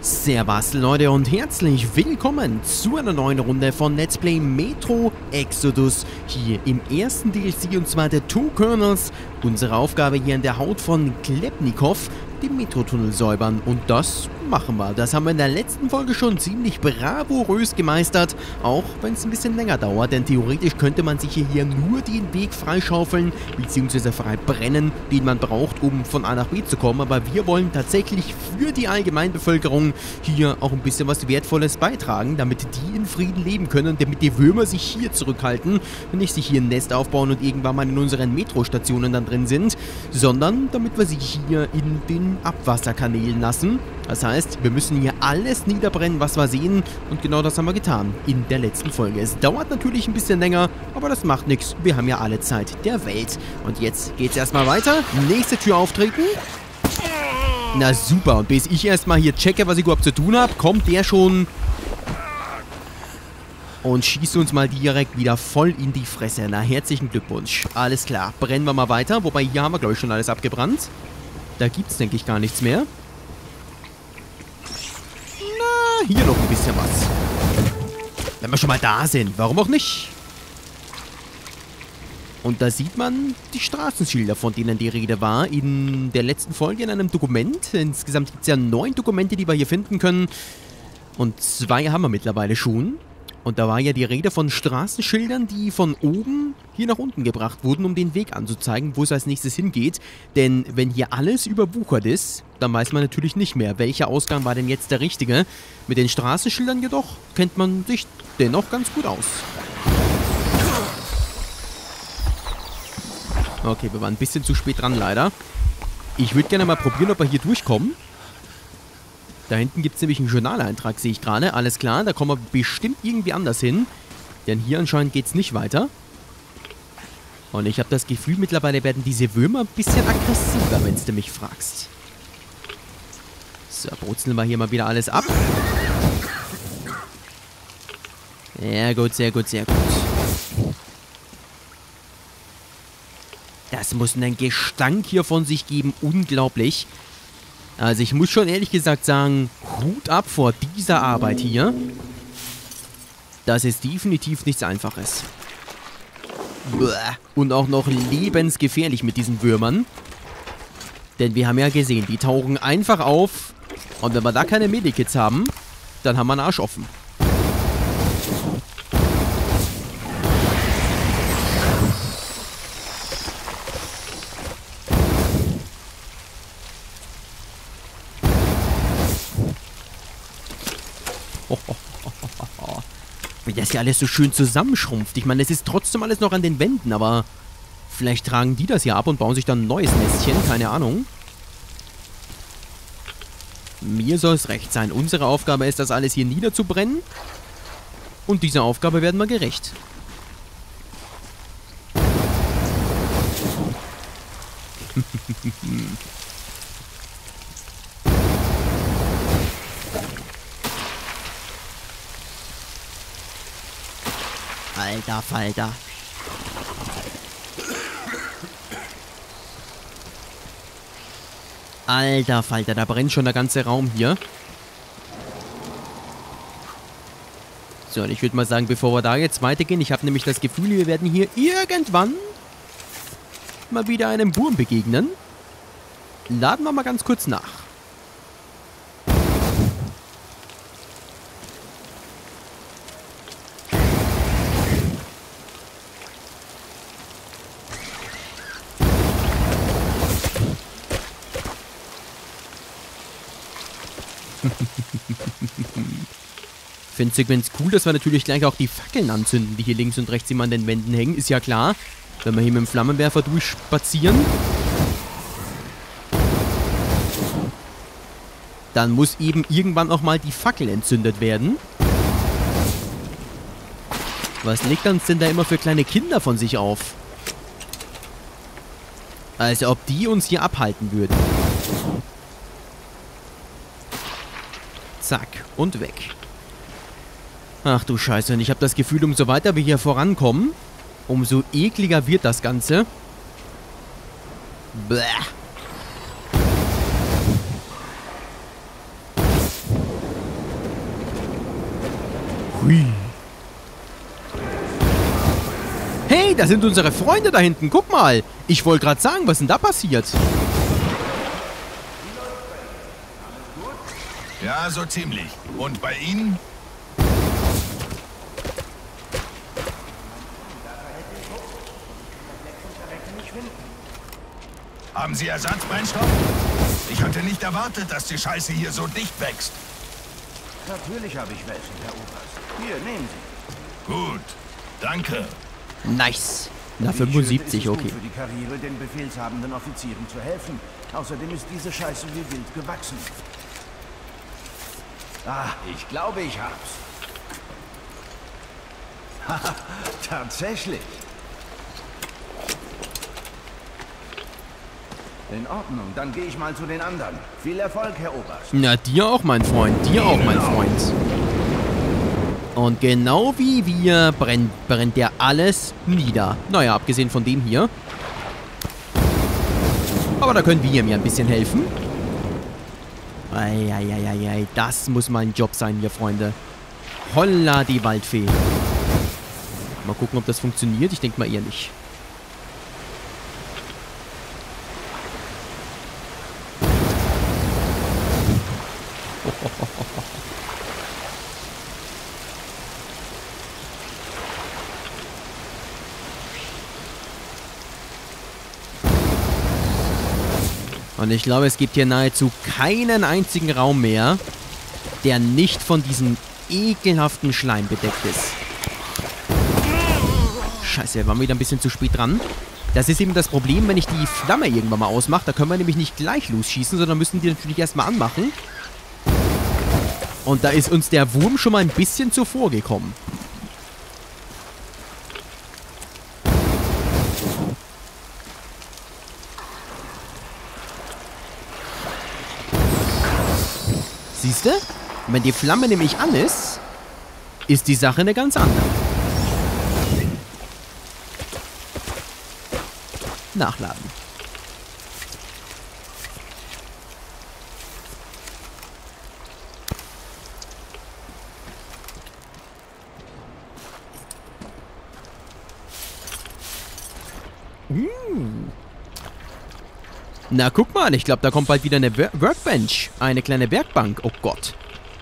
Servus Leute und herzlich willkommen zu einer neuen Runde von Let's Play Metro Exodus hier im ersten DLC, und zwar der Two Colonels. Unsere Aufgabe hier in der Haut von Klepnikow, den Metrotunnel säubern, und das machen wir. Das haben wir in der letzten Folge schon ziemlich bravourös gemeistert, auch wenn es ein bisschen länger dauert, denn theoretisch könnte man sich hier nur den Weg freischaufeln bzw. freibrennen, den man braucht, um von A nach B zu kommen, aber wir wollen tatsächlich für die Allgemeinbevölkerung hier auch ein bisschen was Wertvolles beitragen, damit die in Frieden leben können, damit die Würmer sich hier zurückhalten und nicht sich hier ein Nest aufbauen und irgendwann mal in unseren Metrostationen dann drin sind, sondern damit wir sie hier in den Abwasserkanälen lassen. Das heißt, wir müssen hier alles niederbrennen, was wir sehen, und genau das haben wir getan in der letzten Folge. Es dauert natürlich ein bisschen länger, aber das macht nichts. Wir haben ja alle Zeit der Welt. Und jetzt geht's erstmal weiter. Nächste Tür auftreten. Na super, und bis ich erstmal hier checke, was ich überhaupt zu tun habe, kommt der schon und schießt uns mal direkt wieder voll in die Fresse. Na, herzlichen Glückwunsch. Alles klar, brennen wir mal weiter. Wobei, hier haben wir, glaube ich, schon alles abgebrannt. Da gibt's, denke ich, gar nichts mehr. Na, hier noch ein bisschen was. Wenn wir schon mal da sind, warum auch nicht? Und da sieht man die Straßenschilder, von denen die Rede war, in der letzten Folge in einem Dokument. Insgesamt gibt es ja 9 Dokumente, die wir hier finden können. Und 2 haben wir mittlerweile schon. Und da war ja die Rede von Straßenschildern, die von oben hier nach unten gebracht wurden, um den Weg anzuzeigen, wo es als nächstes hingeht. Denn wenn hier alles überwuchert ist, dann weiß man natürlich nicht mehr, welcher Ausgang war denn jetzt der richtige. Mit den Straßenschildern jedoch kennt man sich dennoch ganz gut aus. Okay, wir waren ein bisschen zu spät dran, leider. Ich würde gerne mal probieren, ob wir hier durchkommen. Da hinten gibt es nämlich einen Journaleintrag, sehe ich gerade. Alles klar, da kommen wir bestimmt irgendwie anders hin. Denn hier anscheinend geht es nicht weiter. Und ich habe das Gefühl, mittlerweile werden diese Würmer ein bisschen aggressiver, wenn du mich fragst. So, brutzeln wir hier mal wieder alles ab. Sehr gut, sehr gut, sehr gut. Das muss einen Gestank hier von sich geben. Unglaublich. Also ich muss schon ehrlich gesagt sagen, Hut ab vor dieser Arbeit hier. Das ist definitiv nichts Einfaches. Und auch noch lebensgefährlich mit diesen Würmern. Denn wir haben ja gesehen, die tauchen einfach auf. Und wenn wir da keine Medikits haben, dann haben wir einen Arsch offen. Wie das hier alles so schön zusammenschrumpft. Ich meine, es ist trotzdem alles noch an den Wänden, aber vielleicht tragen die das hier ab und bauen sich dann ein neues Nestchen. Keine Ahnung. Mir soll es recht sein. Unsere Aufgabe ist, das alles hier niederzubrennen. Und dieser Aufgabe werden wir gerecht. Alter Falter. Alter Falter, da brennt schon der ganze Raum hier. So, und ich würde mal sagen, bevor wir da jetzt weitergehen, ich habe nämlich das Gefühl, wir werden hier irgendwann mal wieder einem Wurm begegnen. Laden wir mal ganz kurz nach. Ich finde es übrigens cool, dass wir natürlich gleich auch die Fackeln anzünden, die hier links und rechts immer an den Wänden hängen. Ist ja klar, wenn wir hier mit dem Flammenwerfer durchspazieren, dann muss eben irgendwann auch mal die Fackel entzündet werden. Was legt uns denn da immer für kleine Kinder von sich auf? Als ob die uns hier abhalten würden. Zack, und weg. Ach du Scheiße, und ich habe das Gefühl, umso weiter wir hier vorankommen, umso ekliger wird das Ganze. Bäh. Hui. Hey, da sind unsere Freunde da hinten. Guck mal. Ich wollte gerade sagen, was denn da passiert? Ja, so ziemlich. Und bei Ihnen? Haben Sie Ersatzbrennstoff? Ich hatte nicht erwartet, dass die Scheiße hier so dicht wächst. Natürlich habe ich welche, Herr Oberst. Hier, nehmen Sie. Gut, danke. Nice. Na, Wie schön 75, ist es okay. gut für die Karriere, den befehlshabenden Offizieren zu helfen. Außerdem ist diese Scheiße wie wild gewachsen. Ah, ich glaube, ich hab's. Haha, tatsächlich. In Ordnung, dann gehe ich mal zu den anderen. Viel Erfolg, Herr Oberst. Na, dir auch, mein Freund. Dir auch, mein Freund. Und genau wie wir brennt der alles nieder. Naja, abgesehen von dem hier. Aber da können wir mir ein bisschen helfen. Eieieiei, das muss mal ein Job sein hier, Freunde. Holla die Waldfee. Mal gucken, ob das funktioniert. Ich denke mal eher nicht. Und ich glaube, es gibt hier nahezu keinen einzigen Raum mehr, der nicht von diesem ekelhaften Schleim bedeckt ist. Scheiße, wir waren wieder ein bisschen zu spät dran. Das ist eben das Problem, wenn ich die Flamme irgendwann mal ausmache. Da können wir nämlich nicht gleich losschießen, sondern müssen die natürlich erstmal anmachen. Und da ist uns der Wurm schon mal ein bisschen zuvor gekommen. Siehst du? Wenn die Flamme nämlich an ist, ist die Sache eine ganz andere. Nachladen. Na, guck mal, ich glaube, da kommt bald wieder eine Workbench. Eine kleine Werkbank. Oh Gott.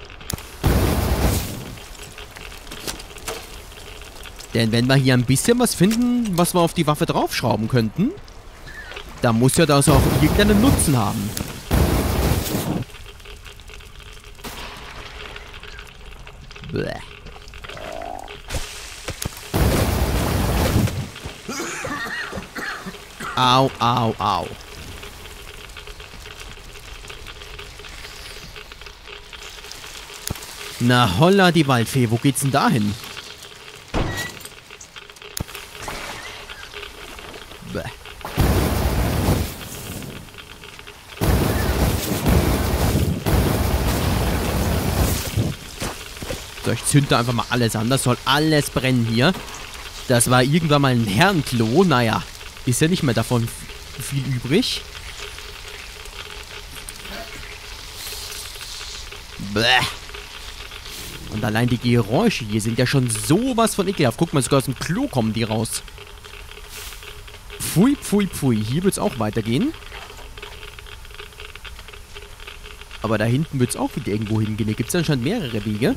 Denn wenn wir hier ein bisschen was finden, was wir auf die Waffe draufschrauben könnten, dann muss ja das auch irgendeinen Nutzen haben. Bäh. Au, au, au. Na holla die Waldfee, wo geht's denn da hin? Bäh. So, ich zünde einfach mal alles an. Das soll alles brennen hier. Das war irgendwann mal ein Herrenklo. Naja, ist ja nicht mehr davon viel übrig. Bäh. Und allein die Geräusche hier sind ja schon sowas von ekelhaft. Guck mal, sogar aus dem Klo kommen die raus. Pfui, pfui, pfui. Hier wird es auch weitergehen. Aber da hinten wird es auch wieder irgendwo hingehen. Hier gibt es anscheinend mehrere Wege.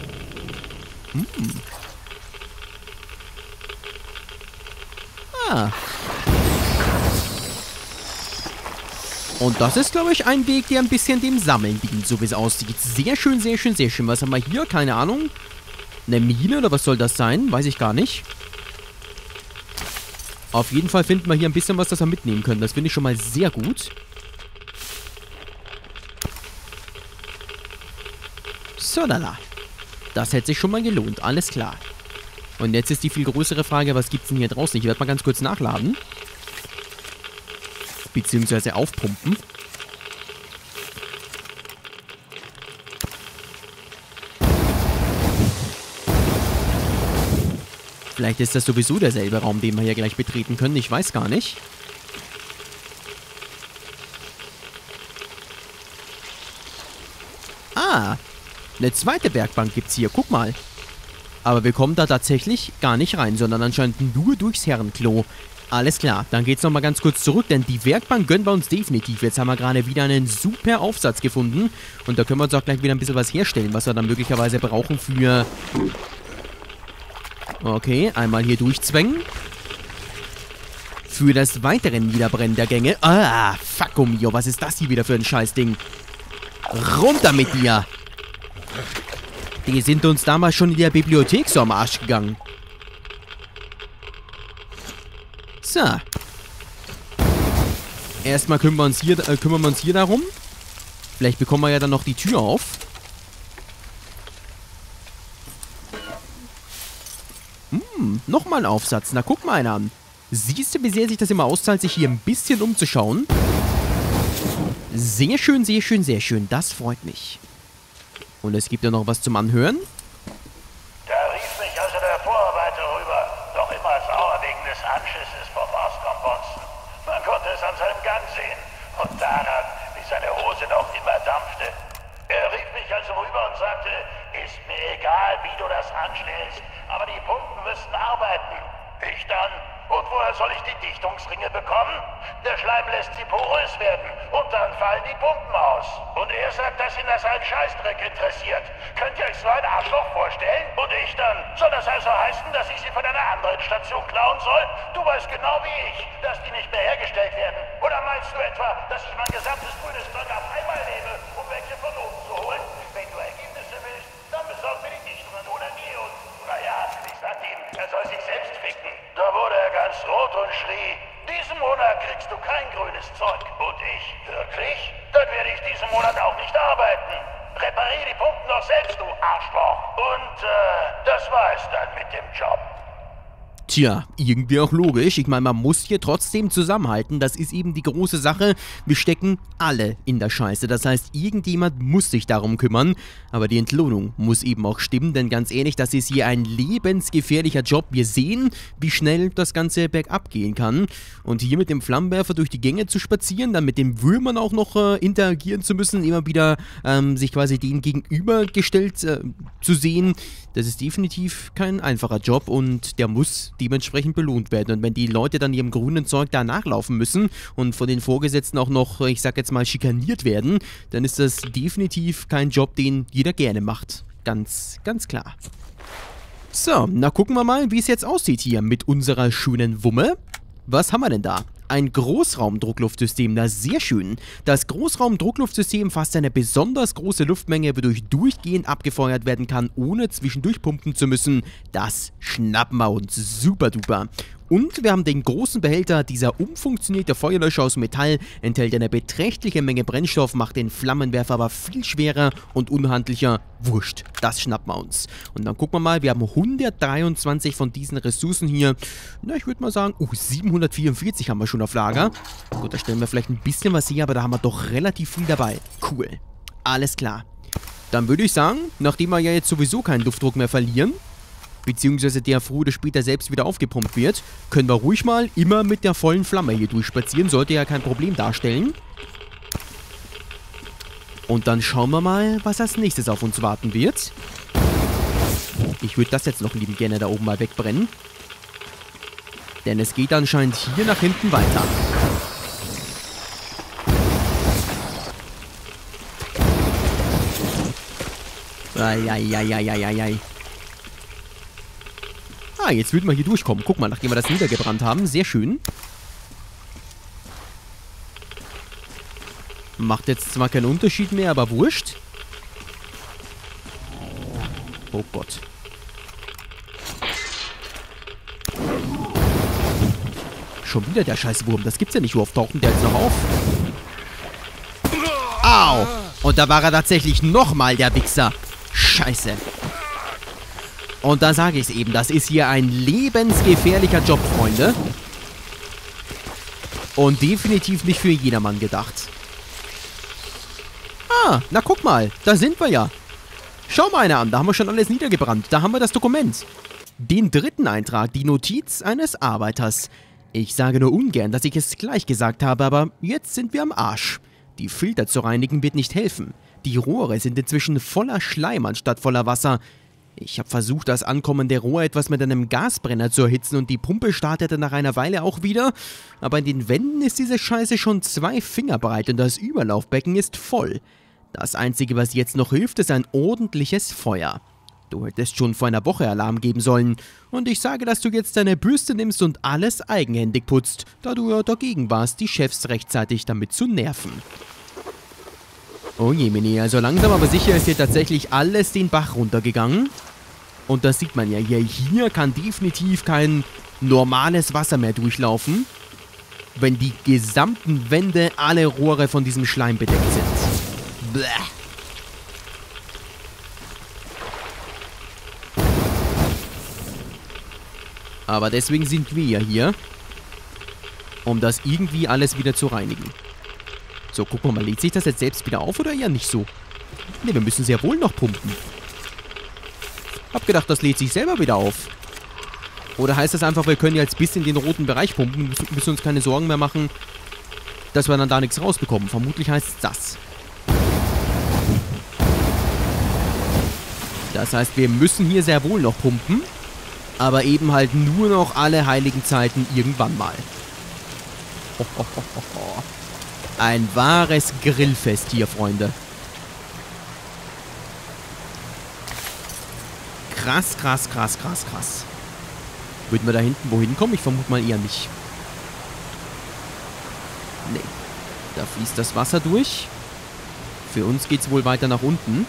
Ah. Und das ist, glaube ich, ein Weg, der ein bisschen dem Sammeln dient, so wie es aussieht. Sehr schön, sehr schön, sehr schön. Was haben wir hier? Keine Ahnung. Eine Mine oder was soll das sein? Weiß ich gar nicht. Auf jeden Fall finden wir hier ein bisschen was, das wir mitnehmen können. Das finde ich schon mal sehr gut. So, lala. Das hätte sich schon mal gelohnt. Alles klar. Und jetzt ist die viel größere Frage, was gibt es denn hier draußen? Ich werde mal ganz kurz nachladen. Beziehungsweise aufpumpen. Vielleicht ist das sowieso derselbe Raum, den wir hier gleich betreten können. Ich weiß gar nicht. Ah, eine zweite Werkbank gibt's hier. Guck mal. Aber wir kommen da tatsächlich gar nicht rein, sondern anscheinend nur durchs Herrenklo. Alles klar, dann geht's nochmal ganz kurz zurück, denn die Werkbank gönnen wir uns definitiv. Jetzt haben wir gerade wieder einen super Aufsatz gefunden. Und da können wir uns auch gleich wieder ein bisschen was herstellen, was wir dann möglicherweise brauchen für... Okay, einmal hier durchzwängen. Für das weitere Niederbrennen der Gänge. Ah, fuck um, jo, was ist das hier wieder für ein Scheißding? Runter mit dir! Die sind uns damals schon in der Bibliothek so am Arsch gegangen. So. Erstmal kümmern wir uns hier darum. Vielleicht bekommen wir ja dann noch die Tür auf. Nochmal ein Aufsatz. Na, guck mal einer an. Siehst du, wie sehr sich das immer auszahlt, sich hier ein bisschen umzuschauen? Sehr schön, sehr schön, sehr schön. Das freut mich. Und es gibt ja noch was zum Anhören. Da rief mich also der Vorarbeiter rüber. Noch immer sauer wegen des Anschisses vom Moskau-Bonzen. Man konnte es an seinem Gang sehen. Und daran, wie seine Hose noch immer dampfte. Er rief mich also rüber und sagte, ist mir egal, wie du das anstellst, aber die Pumpen müssen arbeiten. Ich dann, und woher soll ich die Dichtungsringe bekommen? Der Schleim lässt sie porös werden und dann fallen die Pumpen aus. Und er sagt, dass ihn das ein Scheißdreck interessiert. Könnt ihr euch so ein Arschloch vorstellen? Und ich dann, soll das also heißen, dass ich sie von einer anderen Station klauen soll? Du weißt genau wie ich, dass die nicht mehr hergestellt werden. Oder meinst du etwa, dass ich mein gesamtes grünes Zeug auf einmal nehme, um welche von oben zu holen? Wenn du Ergebnisse willst, dann besorg mir die Dichtungen oder die und... Naja, ich sagte ihm, er soll sich selbst ficken. Da wurde er ganz rot und schrie, diesen Monat kriegst du kein grünes Zeug. Und ich, wirklich? Dann werde ich diesen Monat auch nicht arbeiten. Reparier die Pumpen doch selbst, du Arschloch. Und, das war es dann mit dem Job. Tja, irgendwie auch logisch. Ich meine, man muss hier trotzdem zusammenhalten. Das ist eben die große Sache. Wir stecken alle in der Scheiße. Das heißt, irgendjemand muss sich darum kümmern. Aber die Entlohnung muss eben auch stimmen. Denn ganz ehrlich, das ist hier ein lebensgefährlicher Job. Wir sehen, wie schnell das Ganze bergab gehen kann. Und hier mit dem Flammenwerfer durch die Gänge zu spazieren, dann mit den Würmern auch noch interagieren zu müssen, immer wieder sich quasi denen gegenübergestellt zu sehen, das ist definitiv kein einfacher Job und der muss dementsprechend belohnt werden. Und wenn die Leute dann ihrem grünen Zeug da nachlaufen müssen und von den Vorgesetzten auch noch, ich sag jetzt mal, schikaniert werden, dann ist das definitiv kein Job, den jeder gerne macht. Ganz, ganz klar. So, na gucken wir mal, wie es jetzt aussieht hier mit unserer schönen Wumme. Was haben wir denn da? Ein Großraumdruckluftsystem, na sehr schön. Das Großraumdruckluftsystem fasst eine besonders große Luftmenge, wodurch durchgehend abgefeuert werden kann, ohne zwischendurch pumpen zu müssen. Das schnappen wir uns super duper. Und wir haben den großen Behälter. Dieser umfunktionierte Feuerlöscher aus Metall enthält eine beträchtliche Menge Brennstoff, macht den Flammenwerfer aber viel schwerer und unhandlicher. Wurscht, das schnappen wir uns. Und dann gucken wir mal, wir haben 123 von diesen Ressourcen hier. Na, ich würde mal sagen, 744 haben wir schon auf Lager. Gut, da stellen wir vielleicht ein bisschen was her, aber da haben wir doch relativ viel dabei. Cool, alles klar. Dann würde ich sagen, nachdem wir ja jetzt sowieso keinen Luftdruck mehr verlieren, beziehungsweise der früher oder später selbst wieder aufgepumpt wird, können wir ruhig mal immer mit der vollen Flamme hier durchspazieren. Sollte ja kein Problem darstellen. Und dann schauen wir mal, was als nächstes auf uns warten wird. Ich würde das jetzt noch liebend gerne da oben mal wegbrennen. Denn es geht anscheinend hier nach hinten weiter. Eieieiei. Ah, jetzt würden wir hier durchkommen. Guck mal, nachdem wir das niedergebrannt haben. Sehr schön. Macht jetzt zwar keinen Unterschied mehr, aber wurscht. Oh Gott. Schon wieder der Scheißwurm. Das gibt's ja nicht. Wie oft taucht der jetzt noch auf? Au! Und da war er tatsächlich nochmal, der Wichser. Scheiße. Und da sage ich es eben, das ist hier ein lebensgefährlicher Job, Freunde. Und definitiv nicht für jedermann gedacht. Ah, na guck mal, da sind wir ja. Schau mal einer an, da haben wir schon alles niedergebrannt. Da haben wir das Dokument. Den dritten Eintrag, die Notiz eines Arbeiters. Ich sage nur ungern, dass ich es gleich gesagt habe, aber jetzt sind wir am Arsch. Die Filter zu reinigen wird nicht helfen. Die Rohre sind inzwischen voller Schleim anstatt voller Wasser. Ich habe versucht, das ankommende Rohr etwas mit einem Gasbrenner zu erhitzen und die Pumpe startete nach einer Weile auch wieder. Aber in den Wänden ist diese Scheiße schon 2 Finger breit und das Überlaufbecken ist voll. Das Einzige, was jetzt noch hilft, ist ein ordentliches Feuer. Du hättest schon vor einer Woche Alarm geben sollen. Und ich sage, dass du jetzt deine Bürste nimmst und alles eigenhändig putzt, da du ja dagegen warst, die Chefs rechtzeitig damit zu nerven. Oh je, Mini, also langsam aber sicher ist hier tatsächlich alles den Bach runtergegangen. Und das sieht man ja hier. Hier kann definitiv kein normales Wasser mehr durchlaufen, wenn die gesamten Wände, alle Rohre von diesem Schleim bedeckt sind. Bäh. Aber deswegen sind wir ja hier, um das irgendwie alles wieder zu reinigen. So, gucken wir mal, lädt sich das jetzt selbst wieder auf oder eher nicht so? Ne, wir müssen sehr wohl noch pumpen. Hab gedacht, das lädt sich selber wieder auf. Oder heißt das einfach, wir können jetzt bis in den roten Bereich pumpen, müssen uns keine Sorgen mehr machen, dass wir dann da nichts rausbekommen. Vermutlich heißt es das. Das heißt, wir müssen hier sehr wohl noch pumpen, aber eben halt nur noch alle heiligen Zeiten irgendwann mal. Ho, ho, ho, ho, ho. Ein wahres Grillfest hier, Freunde. Krass, krass, krass, krass, krass. Würden wir da hinten wohin kommen? Ich vermute mal eher nicht. Nee. Da fließt das Wasser durch. Für uns geht's wohl weiter nach unten.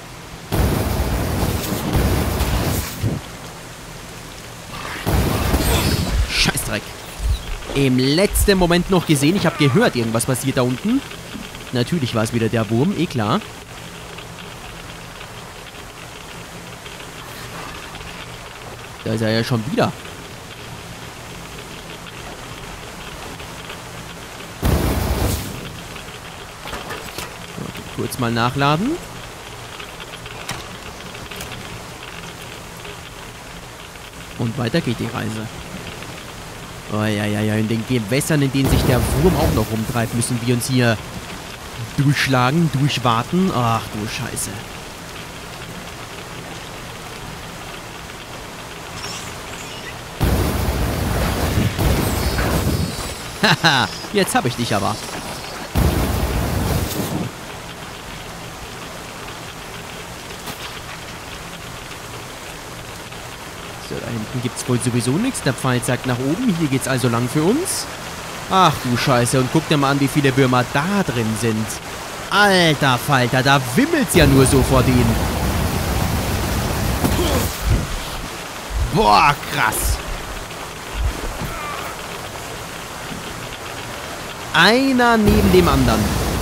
Scheißdreck. Im letzten Moment noch gesehen. Ich habe gehört, irgendwas passiert da unten. Natürlich war es wieder der Wurm, eh klar. Da ist er ja schon wieder. Okay, kurz mal nachladen. Und weiter geht die Reise. Oh ja, ja, ja. In den Gewässern, in denen sich der Wurm auch noch rumtreibt, müssen wir uns hier durchschlagen, durchwarten. Ach du Scheiße. Haha, jetzt habe ich dich aber. So, da hinten gibt es wohl sowieso nichts. Der Pfeil zeigt nach oben. Hier geht's also lang für uns. Ach du Scheiße. Und guck dir mal an, wie viele Würmer da drin sind. Alter Falter, da wimmelt's ja nur so vor denen. Boah, krass. Einer neben dem anderen.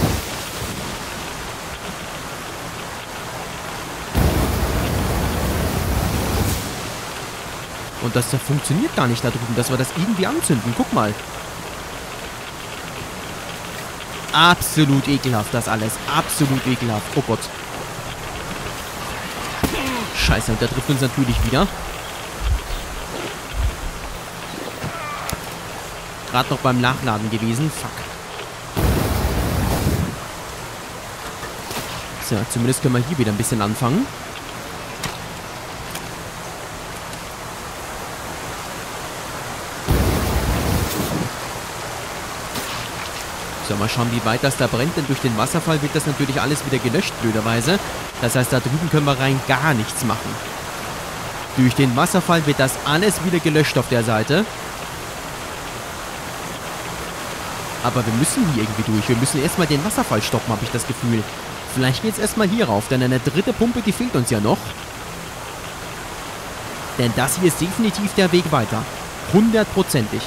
Und das funktioniert gar nicht da drüben, dass wir das irgendwie anzünden. Guck mal. Absolut ekelhaft, das alles. Absolut ekelhaft. Oh Gott. Scheiße, und der trifft uns natürlich wieder. Gerade noch beim Nachladen gewesen. Fuck. So, zumindest können wir hier wieder ein bisschen anfangen. So, mal schauen, wie weit das da brennt, denn durch den Wasserfall wird das natürlich alles wieder gelöscht, blöderweise. Das heißt, da drüben können wir rein gar nichts machen. Durch den Wasserfall wird das alles wieder gelöscht auf der Seite. Aber wir müssen hier irgendwie durch. Wir müssen erstmal den Wasserfall stoppen, habe ich das Gefühl. Vielleicht geht es erstmal hier rauf, denn eine dritte Pumpe, die fehlt uns ja noch. Denn das hier ist definitiv der Weg weiter. 100%ig.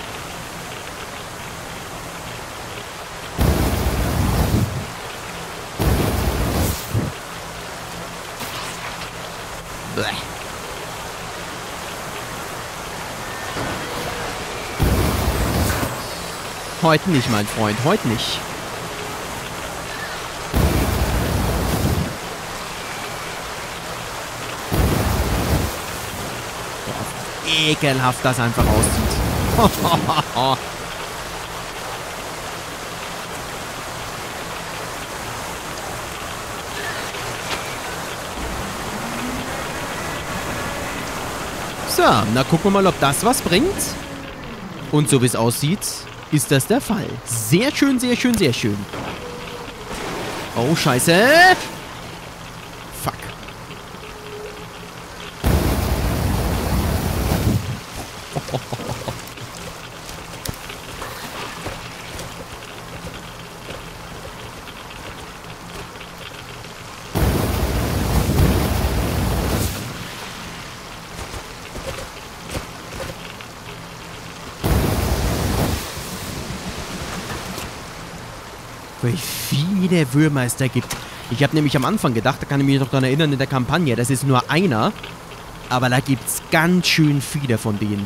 Bleh. Heute nicht, mein Freund. Heute nicht. Boah, ekelhaft das einfach aussieht. So, na gucken wir mal, ob das was bringt. Und so wie es aussieht, ist das der Fall. Sehr schön, sehr schön, sehr schön. Oh, scheiße. Fuck. Wie viele Würmer es da gibt. Ich habe nämlich am Anfang gedacht, da kann ich mich noch daran erinnern, in der Kampagne, das ist nur einer. Aber da gibt es ganz schön viele von denen.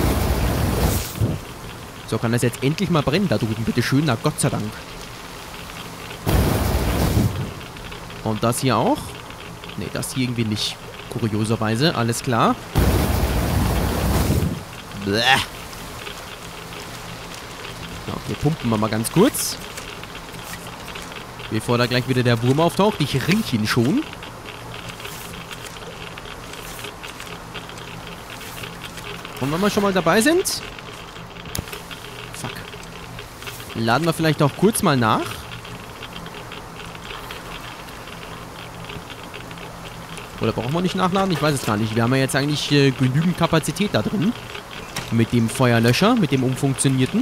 So, kann das jetzt endlich mal brennen da drüben, bitte schön, na Gott sei Dank. Und das hier auch? Ne, das hier irgendwie nicht. Kurioserweise, alles klar. Bäh. Okay, pumpen wir mal ganz kurz. Bevor da gleich wieder der Wurm auftaucht. Ich rieche ihn schon. Und wenn wir schon mal dabei sind... Fuck. Laden wir vielleicht auch kurz mal nach. Oder brauchen wir nicht nachladen? Ich weiß es gar nicht. Wir haben ja jetzt eigentlich genügend Kapazität da drin. Mit dem Feuerlöscher, mit dem umfunktionierten.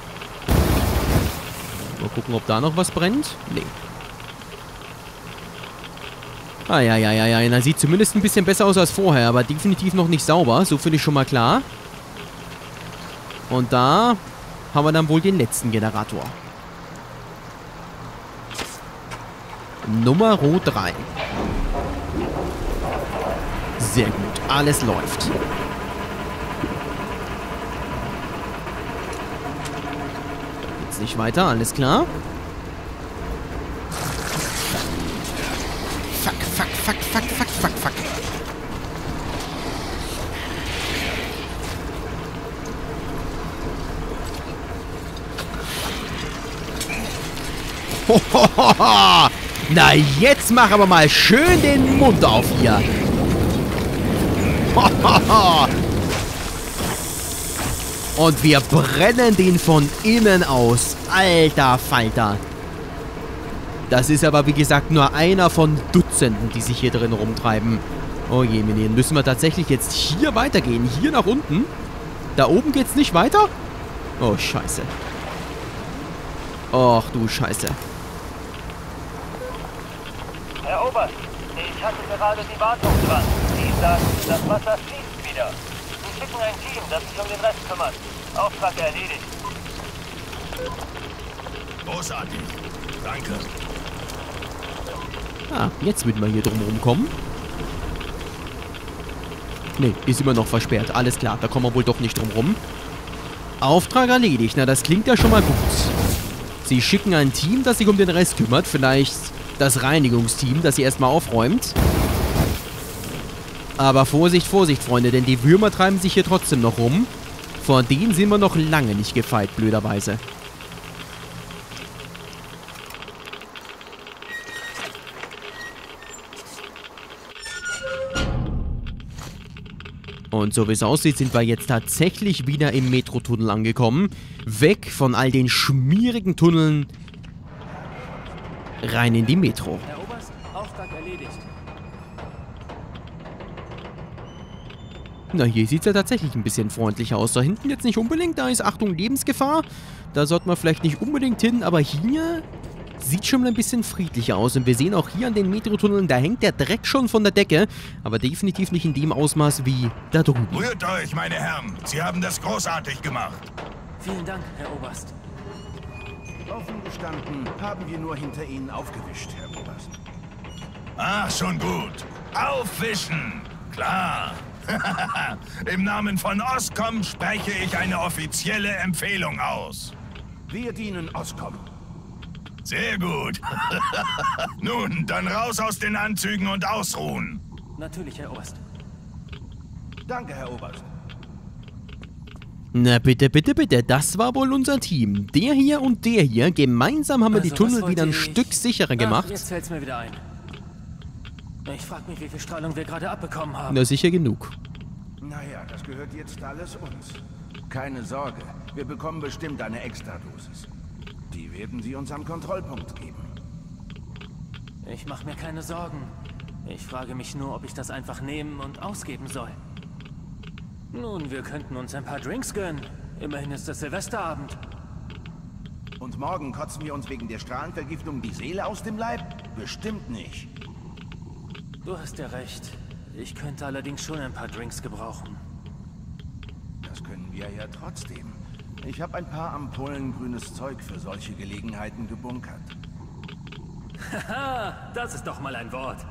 Mal gucken, ob da noch was brennt. Nee. Ah, ja. Na, sieht zumindest ein bisschen besser aus als vorher, aber definitiv noch nicht sauber. So finde ich schon mal klar. Und da haben wir dann wohl den letzten Generator. Nummer 3. Sehr gut. Alles läuft. Jetzt nicht weiter, alles klar. Fuck. Hohoho. Na, jetzt mach aber mal schön den Mund auf hier. Hohoho. Und wir brennen den von innen aus. Alter Falter. Das ist aber, wie gesagt, nur einer von Dutzenden, die sich hier drin rumtreiben. Oh je, Minion. Müssen wir tatsächlich jetzt hier weitergehen? Hier nach unten? Da oben geht's nicht weiter? Oh, scheiße. Och, du Scheiße. Herr Oberst, ich hatte gerade die Wartung dran. Die sagen, das Wasser fließt wieder. Sie schicken ein Team, das sich um den Rest kümmert. Auftrag erledigt. Großartig. Danke. Ah, jetzt würden wir hier drum rumkommen. Ne, ist immer noch versperrt. Alles klar, da kommen wir wohl doch nicht drum rum. Auftrag erledigt. Na, das klingt ja schon mal gut. Sie schicken ein Team, das sich um den Rest kümmert. Vielleicht das Reinigungsteam, das sie erstmal aufräumt. Aber Vorsicht, Vorsicht, Freunde, denn die Würmer treiben sich hier trotzdem noch rum. Vor denen sind wir noch lange nicht gefeit, blöderweise. Und so wie es aussieht, sind wir jetzt tatsächlich wieder im Metrotunnel angekommen. Weg von all den schmierigen Tunneln. Rein in die Metro. Herr Oberst, Auftrag erledigt. Na, hier sieht es ja tatsächlich ein bisschen freundlicher aus. Da hinten jetzt nicht unbedingt, da ist Achtung, Lebensgefahr. Da sollte man vielleicht nicht unbedingt hin, aber hier sieht schon mal ein bisschen friedlicher aus. Und wir sehen auch hier an den Metrotunneln, da hängt der Dreck schon von der Decke. Aber definitiv nicht in dem Ausmaß wie da drüben. Rührt euch, meine Herren. Sie haben das großartig gemacht. Vielen Dank, Herr Oberst. Offen gestanden, haben wir nur hinter Ihnen aufgewischt, Herr Oberst. Ach, schon gut. Aufwischen. Klar. Im Namen von Oscom spreche ich eine offizielle Empfehlung aus. Wir dienen Oscom. Sehr gut. Nun, dann raus aus den Anzügen und ausruhen. Natürlich, Herr Oberst. Danke, Herr Oberst. Na bitte, bitte, bitte, das war wohl unser Team. Der hier und der hier. Gemeinsam haben wir die Tunnel wieder ein Stück sicherer gemacht. Jetzt fällt's mir wieder ein. Ich frage mich, wie viel Strahlung wir gerade abbekommen haben. Na, sicher genug. Naja, das gehört jetzt alles uns. Keine Sorge, wir bekommen bestimmt eine Extradosis. Die werden sie uns am Kontrollpunkt geben. Ich mache mir keine Sorgen. Ich frage mich nur, ob ich das einfach nehmen und ausgeben soll. Nun, wir könnten uns ein paar Drinks gönnen. Immerhin ist es Silvesterabend. Und morgen kotzen wir uns wegen der Strahlenvergiftung die Seele aus dem Leib? Bestimmt nicht. Du hast ja recht. Ich könnte allerdings schon ein paar Drinks gebrauchen. Das können wir ja trotzdem. Ich habe ein paar Ampullen grünes Zeug für solche Gelegenheiten gebunkert. Haha, das ist doch mal ein Wort.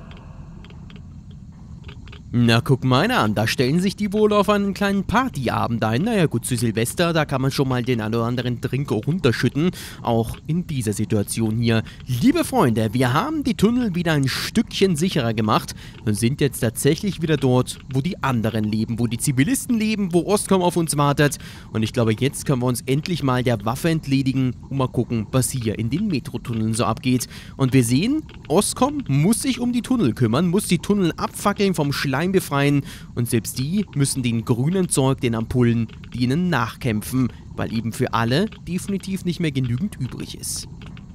Na, guck mal einer an, da stellen sich die wohl auf einen kleinen Partyabend ein. Naja gut, zu Silvester, da kann man schon mal den einen oder anderen Drink runterschütten. Auch in dieser Situation hier. Liebe Freunde, wir haben die Tunnel wieder ein Stückchen sicherer gemacht und sind jetzt tatsächlich wieder dort, wo die anderen leben, wo die Zivilisten leben, wo Oscom auf uns wartet. Und ich glaube, jetzt können wir uns endlich mal der Waffe entledigen und mal gucken, was hier in den Metrotunneln so abgeht. Und wir sehen, Oscom muss sich um die Tunnel kümmern, muss die Tunnel abfackeln, vom Schleim befreien und selbst die müssen den grünen Zeug, den Ampullen, ihnen nachkämpfen, weil eben für alle definitiv nicht mehr genügend übrig ist.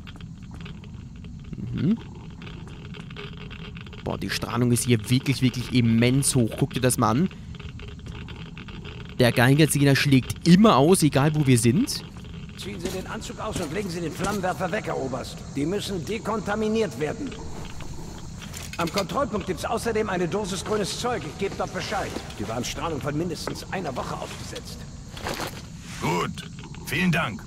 Boah, die Strahlung ist hier wirklich, wirklich immens hoch. Guck dir das mal an. Der Geigerzähler schlägt immer aus, egal wo wir sind. Ziehen Sie den Anzug aus und legen Sie den Flammenwerfer weg, Herr Oberst. Die müssen dekontaminiert werden. Am Kontrollpunkt gibt es außerdem eine Dosis grünes Zeug. Ich gebe dort Bescheid. Die waren Strahlung von mindestens einer Woche ausgesetzt. Gut, vielen Dank.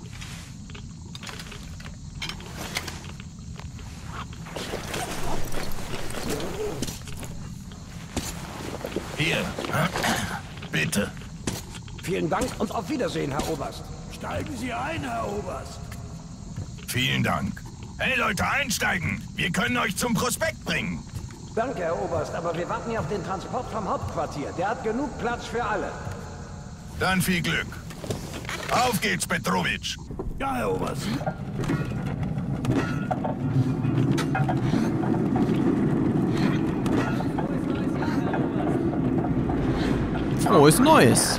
Hier, bitte. Vielen Dank und auf Wiedersehen, Herr Oberst. Steigen Sie ein, Herr Oberst. Vielen Dank. Hey Leute, einsteigen! Wir können euch zum Prospekt bringen. Danke, Herr Oberst, aber wir warten hier auf den Transport vom Hauptquartier. Der hat genug Platz für alle. Dann viel Glück. Auf geht's, Petrovic. Ja, Herr Oberst. Frohes Neues.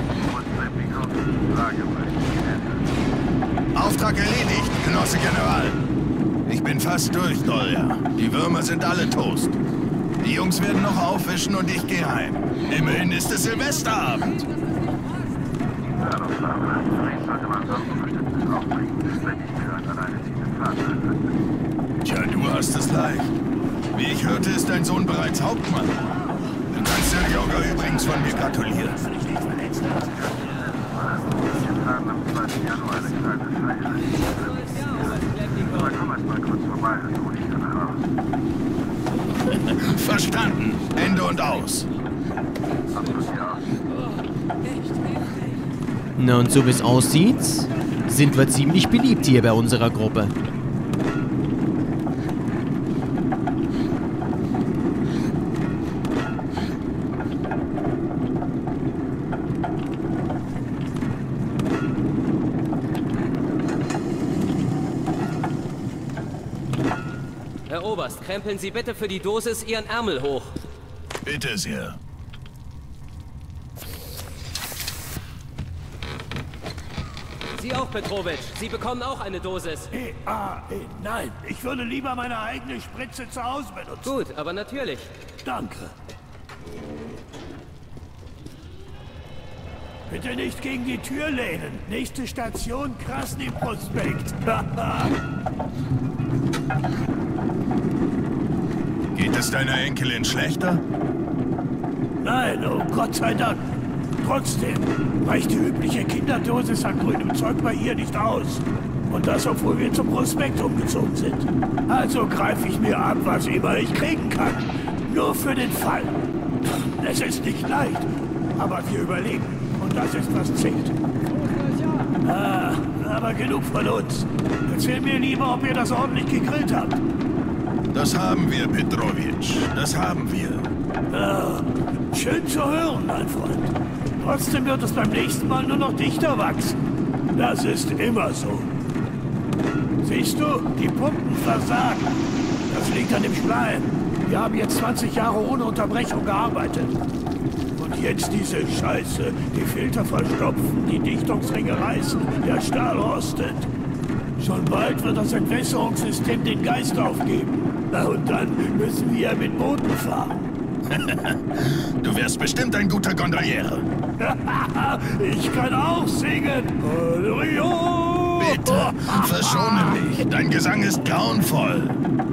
Auftrag erledigt, Genosse General. Ich bin fast durch, Dolja. Die Würmer sind alle Toast. Die Jungs werden noch aufwischen und ich gehe heim. Immerhin ist es Silvesterabend. Tja, du hast es leicht. Wie ich hörte, ist dein Sohn bereits Hauptmann. Du kannst der Yoga übrigens von mir gratulieren. Verstanden. Ende und aus. Na und so wie es aussieht, sind wir ziemlich beliebt hier bei unserer Gruppe. Herr Oberst, krempeln Sie bitte für die Dosis Ihren Ärmel hoch. Bitte sehr. Sie auch, Petrovic. Sie bekommen auch eine Dosis. Nein, ich würde lieber meine eigene Spritze zu Hause benutzen. Gut, aber natürlich. Danke. Bitte nicht gegen die Tür lehnen. Nächste Station, Krasny Prospekt. Geht es deiner Enkelin schlechter? Nein, oh Gott sei Dank. Trotzdem reicht die übliche Kinderdosis an grünem Zeug bei ihr nicht aus. Und das, obwohl wir zum Prospekt umgezogen sind. Also greife ich mir ab, was immer ich kriegen kann. Nur für den Fall. Es ist nicht leicht, aber wir überleben. Und das ist, was zählt. Aber genug von uns. Erzähl mir lieber, ob ihr das ordentlich gegrillt habt. Das haben wir, Petrovic. Das haben wir. Schön zu hören, mein Freund. Trotzdem wird es beim nächsten Mal nur noch dichter wachsen. Das ist immer so. Siehst du, die Pumpen versagen. Das liegt an dem Schleim. Wir haben jetzt 20 Jahre ohne Unterbrechung gearbeitet. Und jetzt diese Scheiße. Die Filter verstopfen, die Dichtungsringe reißen, der Stahl rostet. Schon bald wird das Entwässerungssystem den Geist aufgeben. Na und dann müssen wir mit Booten fahren. Du wärst bestimmt ein guter Gondoliere. Ich kann auch singen. Halleluja! Bitte, verschone mich. Dein Gesang ist grauenvoll.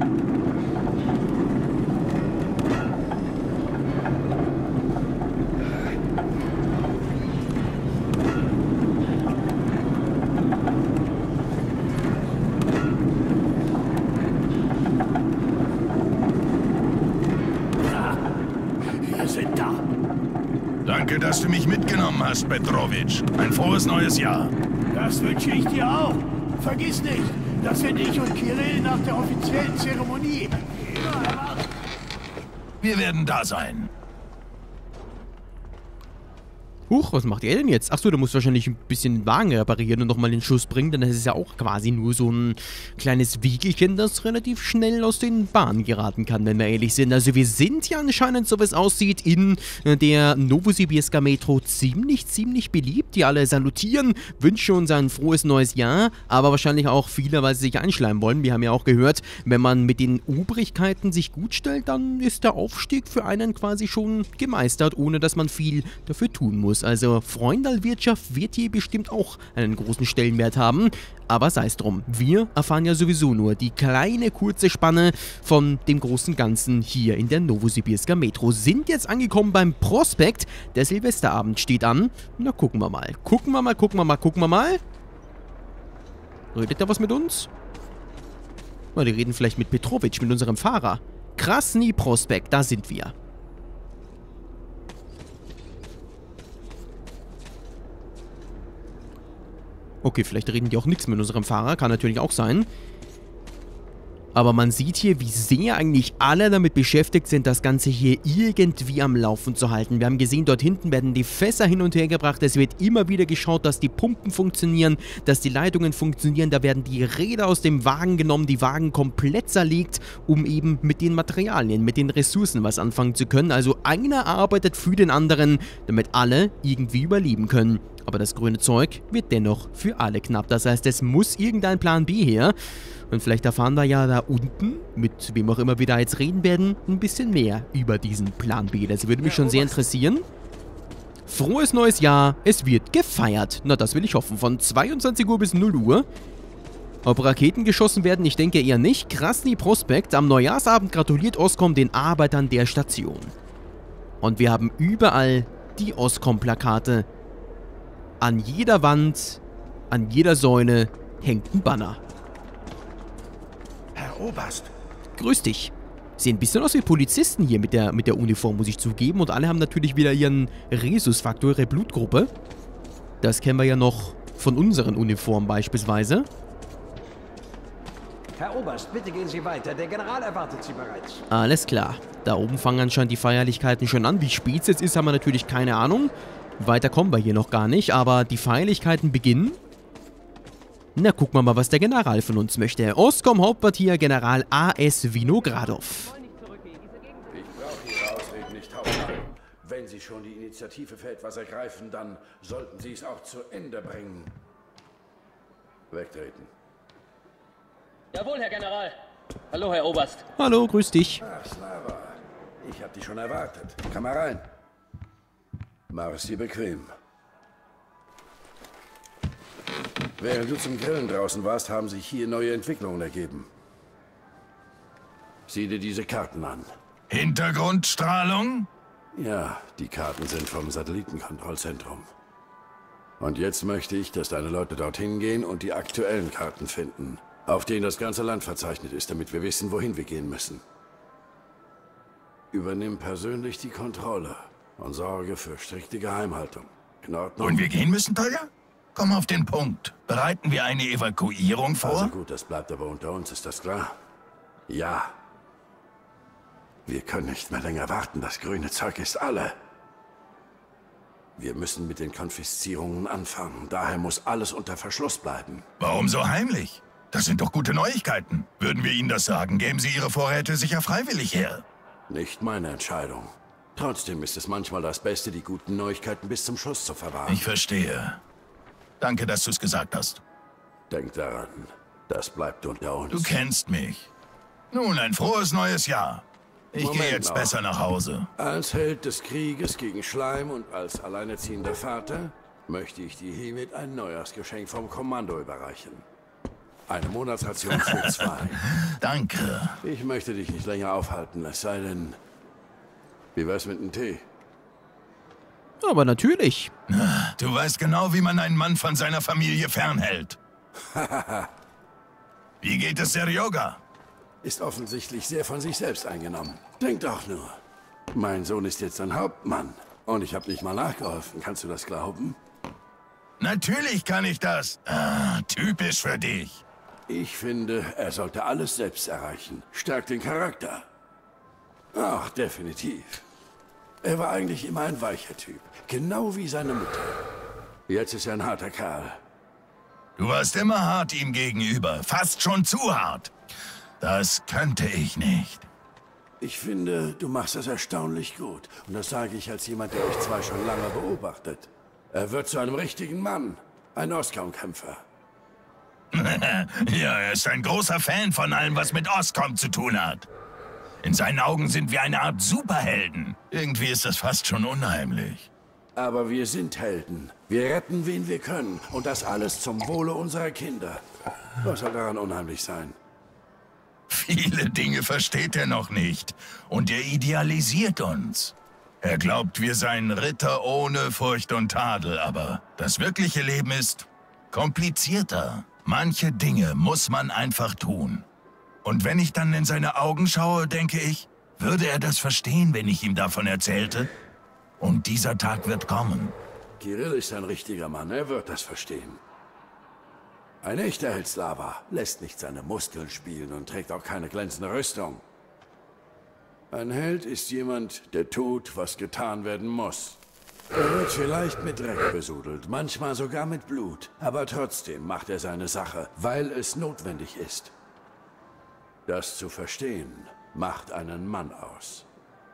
Danke, dass du mich mitgenommen hast, Petrovic. Ein frohes neues Jahr. Das wünsche ich dir auch. Vergiss nicht, dass wir dich und Kirill nach der offiziellen Zeremonie immer erwarten. Wir werden da sein. Huch, was macht er denn jetzt? Achso, der muss wahrscheinlich ein bisschen den Wagen reparieren und nochmal den Schuss bringen, denn das ist ja auch quasi nur so ein kleines Wiegelchen, das relativ schnell aus den Bahnen geraten kann, wenn wir ehrlich sind. Also wir sind ja anscheinend, so wie es aussieht, in der Novosibirsker Metro ziemlich beliebt. Die alle salutieren, wünschen uns ein frohes neues Jahr, aber wahrscheinlich auch viele, weil sie sich einschleimen wollen. Wir haben ja auch gehört, wenn man mit den Obrigkeiten sich gut stellt, dann ist der Aufstieg für einen quasi schon gemeistert, ohne dass man viel dafür tun muss. Also Freundalwirtschaft wird hier bestimmt auch einen großen Stellenwert haben, aber sei es drum. Wir erfahren ja sowieso nur die kleine, kurze Spanne von dem großen Ganzen hier in der Novosibirsker Metro. Sind jetzt angekommen beim Prospekt. Der Silvesterabend steht an. Na, gucken wir mal. Gucken wir mal. Redet da was mit uns? Na, die reden vielleicht mit Petrovic, mit unserem Fahrer. Krasny Prospekt, da sind wir. Okay, vielleicht reden die auch nichts mit unserem Fahrer. Kann natürlich auch sein. Aber man sieht hier, wie sehr eigentlich alle damit beschäftigt sind, das Ganze hier irgendwie am Laufen zu halten. Wir haben gesehen, dort hinten werden die Fässer hin und her gebracht. Es wird immer wieder geschaut, dass die Pumpen funktionieren, dass die Leitungen funktionieren. Da werden die Räder aus dem Wagen genommen, die Wagen komplett zerlegt, um eben mit den Materialien, mit den Ressourcen was anfangen zu können. Also einer arbeitet für den anderen, damit alle irgendwie überleben können. Aber das grüne Zeug wird dennoch für alle knapp. Das heißt, es muss irgendein Plan B her. Und vielleicht erfahren wir ja da unten, mit wem auch immer wir da jetzt reden werden, ein bisschen mehr über diesen Plan B. Das würde mich schon sehr interessieren. Frohes neues Jahr, es wird gefeiert. Na, das will ich hoffen. Von 22 Uhr bis 0 Uhr. Ob Raketen geschossen werden, ich denke eher nicht. Krasny Prospekt, am Neujahrsabend gratuliert Oscom den Arbeitern der Station. Und wir haben überall die Oscom-Plakate. An jeder Wand, an jeder Säule hängt ein Banner. Herr Oberst. Grüß dich. Sehen ein bisschen aus wie Polizisten hier mit der Uniform, muss ich zugeben. Und alle haben natürlich wieder ihren Rhesusfaktor, ihre Blutgruppe. Das kennen wir ja noch von unseren Uniformen beispielsweise. Herr Oberst, bitte gehen Sie weiter. Der General erwartet Sie bereits. Alles klar. Da oben fangen anscheinend die Feierlichkeiten schon an. Wie spät es jetzt ist, haben wir natürlich keine Ahnung. Weiter kommen wir hier noch gar nicht, aber die Feierlichkeiten beginnen. Na, gucken wir mal, was der General von uns möchte. Oscom Hauptquartier General A.S. Vinogradov. Ich brauche Ihre Ausreden nicht, Hauptmann. Wenn Sie schon die Initiative für etwas ergreifen, dann sollten Sie es auch zu Ende bringen. Wegtreten. Jawohl, Herr General. Hallo, Herr Oberst. Hallo, grüß dich. Ach, Slava. Ich habe dich schon erwartet. Komm mal rein. Mach es dir bequem. Während du zum Grillen draußen warst, haben sich hier neue Entwicklungen ergeben. Sieh dir diese Karten an. Hintergrundstrahlung? Ja, die Karten sind vom Satellitenkontrollzentrum. Und jetzt möchte ich, dass deine Leute dorthin gehen und die aktuellen Karten finden, auf denen das ganze Land verzeichnet ist, damit wir wissen, wohin wir gehen müssen. Übernimm persönlich die Kontrolle und sorge für strikte Geheimhaltung. In Ordnung? Wohin wir gehen müssen, Tolga? Komm auf den Punkt. Bereiten wir eine Evakuierung vor? Also gut, das bleibt aber unter uns, ist das klar? Ja. Wir können nicht mehr länger warten, das grüne Zeug ist alle. Wir müssen mit den Konfiszierungen anfangen, daher muss alles unter Verschluss bleiben. Warum so heimlich? Das sind doch gute Neuigkeiten. Würden wir Ihnen das sagen, geben Sie Ihre Vorräte sicher freiwillig her. Nicht meine Entscheidung. Trotzdem ist es manchmal das Beste, die guten Neuigkeiten bis zum Schluss zu verwahren. Ich verstehe. Danke, dass du es gesagt hast. Denk daran, das bleibt unter uns. Du kennst mich. Nun, ein frohes neues Jahr. Ich Moment gehe jetzt noch. besser nach Hause. Als Held des Krieges gegen Schleim und als alleinerziehender Vater möchte ich dir hiermit ein Neujahrsgeschenk vom Kommando überreichen. Eine Monatsration für 2. Danke. Ich möchte dich nicht länger aufhalten, es sei denn... Wie wär's mit einem Tee? Aber natürlich. Du weißt genau, wie man einen Mann von seiner Familie fernhält. Wie geht es der Yoga? Ist offensichtlich sehr von sich selbst eingenommen. Denk doch nur. Mein Sohn ist jetzt ein Hauptmann. Und ich habe nicht mal nachgeholfen. Kannst du das glauben? Natürlich kann ich das. Ah, typisch für dich. Ich finde, er sollte alles selbst erreichen. Stärkt den Charakter. Ach, definitiv. Er war eigentlich immer ein weicher Typ. Genau wie seine Mutter. Jetzt ist er ein harter Kerl. Du warst immer hart ihm gegenüber. Fast schon zu hart. Das könnte ich nicht. Ich finde, du machst das erstaunlich gut. Und das sage ich als jemand, der euch zwei schon lange beobachtet. Er wird zu einem richtigen Mann. Ein Oscom-Kämpfer. Ja, er ist ein großer Fan von allem, was mit Oscom zu tun hat. In seinen Augen sind wir eine Art Superhelden. Irgendwie ist das fast schon unheimlich. Aber wir sind Helden. Wir retten, wen wir können. Und das alles zum Wohle unserer Kinder. Was soll daran unheimlich sein? Viele Dinge versteht er noch nicht. Und er idealisiert uns. Er glaubt, wir seien Ritter ohne Furcht und Tadel. Aber das wirkliche Leben ist komplizierter. Manche Dinge muss man einfach tun. Und wenn ich dann in seine Augen schaue, denke ich, würde er das verstehen, wenn ich ihm davon erzählte? Und dieser Tag wird kommen. Kirill ist ein richtiger Mann, er wird das verstehen. Ein echter Held-Slava lässt nicht seine Muskeln spielen und trägt auch keine glänzende Rüstung. Ein Held ist jemand, der tut, was getan werden muss. Er wird vielleicht mit Dreck besudelt, manchmal sogar mit Blut, aber trotzdem macht er seine Sache, weil es notwendig ist. Das zu verstehen, macht einen Mann aus.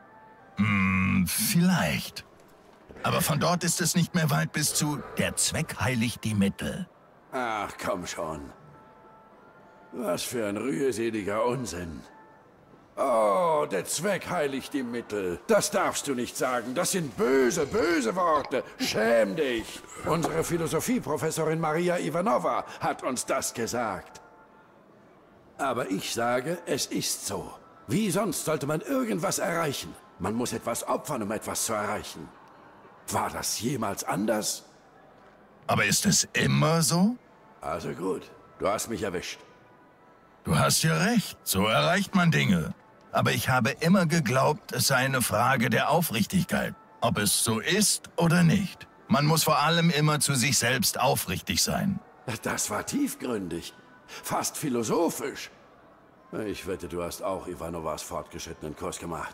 Vielleicht. Aber von dort ist es nicht mehr weit bis zu der Zweck heiligt die Mittel. Ach, komm schon. Was für ein rührseliger Unsinn. Oh, der Zweck heiligt die Mittel. Das darfst du nicht sagen. Das sind böse, böse Worte. Schäm dich. Unsere Philosophieprofessorin Maria Ivanova hat uns das gesagt. Aber ich sage, es ist so. Wie sonst sollte man irgendwas erreichen? Man muss etwas opfern, um etwas zu erreichen. War das jemals anders? Aber ist es immer so? Also gut, du hast mich erwischt. Du hast ja recht, so erreicht man Dinge. Aber ich habe immer geglaubt, es sei eine Frage der Aufrichtigkeit. Ob es so ist oder nicht. Man muss vor allem immer zu sich selbst aufrichtig sein. Das war tiefgründig. Fast philosophisch. Ich wette, du hast auch Ivanovas fortgeschrittenen Kurs gemacht.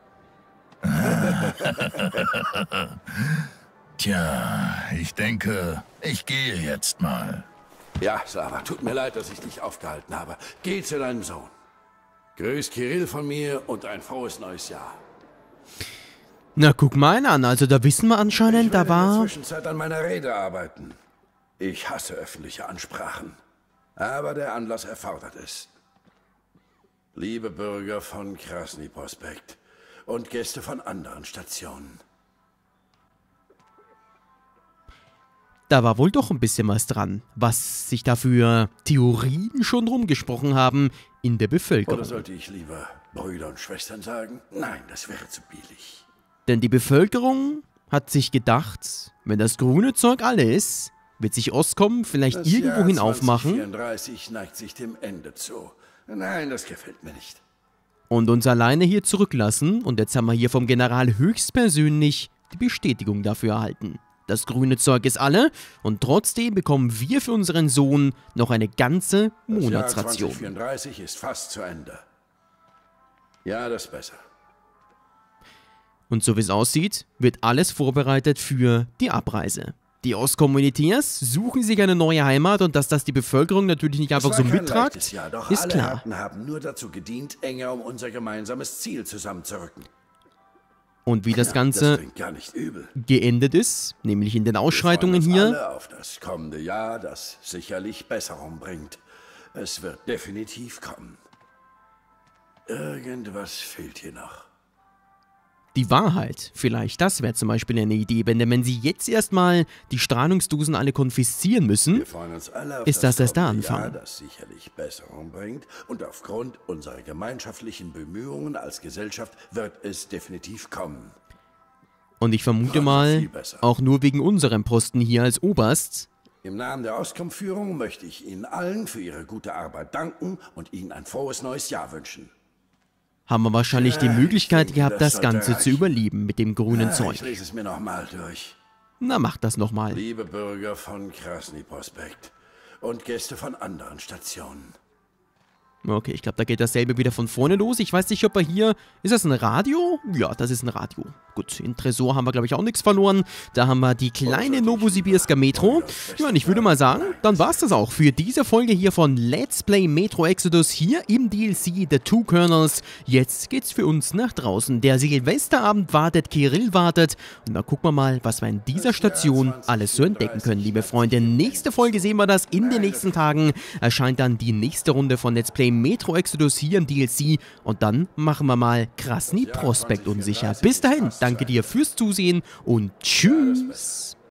Tja, ich denke, ich gehe jetzt mal. Ja, Slava, tut mir leid, dass ich dich aufgehalten habe. Geh zu deinem Sohn. Grüß Kirill von mir und ein frohes neues Jahr. Na, guck mal einen an. Also da wissen wir anscheinend, da Ich werde in der war... Zwischenzeit an meiner Rede arbeiten. Ich hasse öffentliche Ansprachen. Aber der Anlass erfordert es. Liebe Bürger von Krasny Prospekt und Gäste von anderen Stationen. Da war wohl doch ein bisschen was dran, was sich dafür Theorien schon rumgesprochen haben in der Bevölkerung. Oder sollte ich lieber Brüder und Schwestern sagen? Nein, das wäre zu billig. Denn die Bevölkerung hat sich gedacht, wenn das grüne Zeug alle ist, wird sich Oscom vielleicht Das irgendwohin Jahr aufmachen 2034 neigt sich dem Ende zu. Nein, das gefällt mir nicht. und uns alleine hier zurücklassen. Und jetzt haben wir hier vom General höchstpersönlich die Bestätigung dafür erhalten. Das grüne Zeug ist alle und trotzdem bekommen wir für unseren Sohn noch eine ganze Monatsration. Das Jahr 2034 ist fast zu Ende. Ja, das ist besser. Und so wie es aussieht, wird alles vorbereitet für die Abreise. Die Ostkommunitärs suchen sich eine neue Heimat und dass das die Bevölkerung natürlich nicht einfach so mittragt, Doch ist alle klar. Härten haben nur dazu gedient, enger um unser gemeinsames Ziel zusammenzurücken. Und wie das Das Ganze klingt gar nicht übel. geendet ist, nämlich in den Ausschreitungen Wir freuen uns hier. alle auf das kommende Jahr, das sicherlich Besserung bringt. Es wird definitiv kommen. Irgendwas fehlt hier noch. Die Wahrheit, vielleicht, das wäre zum Beispiel eine Idee, denn wenn sie jetzt erstmal die Strahlungsdosen alle konfiszieren müssen, Wir freuen uns alle auf ist das erst der kommende Jahr, Anfang. das sicherlich Besserung bringt. Und aufgrund unserer gemeinschaftlichen Bemühungen als Gesellschaft wird es definitiv kommen. Und ich vermute Also mal, viel besser. auch nur wegen unserem Posten hier als Oberst. Im Namen der Auskomführung möchte ich Ihnen allen für Ihre gute Arbeit danken und Ihnen ein frohes neues Jahr wünschen. Haben wir wahrscheinlich die Möglichkeit denke, gehabt, das das sollte Ganze zu reichen. überleben mit dem grünen Ich Zeug. lese es mir nochmal durch. Na, mach das nochmal. Liebe Bürger von Krasny Prospekt und Gäste von anderen Stationen. Okay, ich glaube, da geht dasselbe wieder von vorne los. Ich weiß nicht, ob er hier... Ist das ein Radio? Ja, das ist ein Radio. Gut, in Tresor haben wir, glaube ich, auch nichts verloren. Da haben wir die kleine Novosibirsker Metro. Ja, und ich würde mal sagen, dann war es das auch für diese Folge hier von Let's Play Metro Exodus hier im DLC The Two Colonels. Jetzt geht's für uns nach draußen. Der Silvesterabend wartet, Kirill wartet. Und dann gucken wir mal, was wir in dieser Station alles so entdecken können, liebe Freunde. Nächste Folge sehen wir das in den nächsten Tagen. Erscheint dann die nächste Runde von Let's Play Metro Exodus hier im DLC. Und dann machen wir mal Krasny Prospekt unsicher. Bis dahin, danke dir fürs Zusehen und tschüss.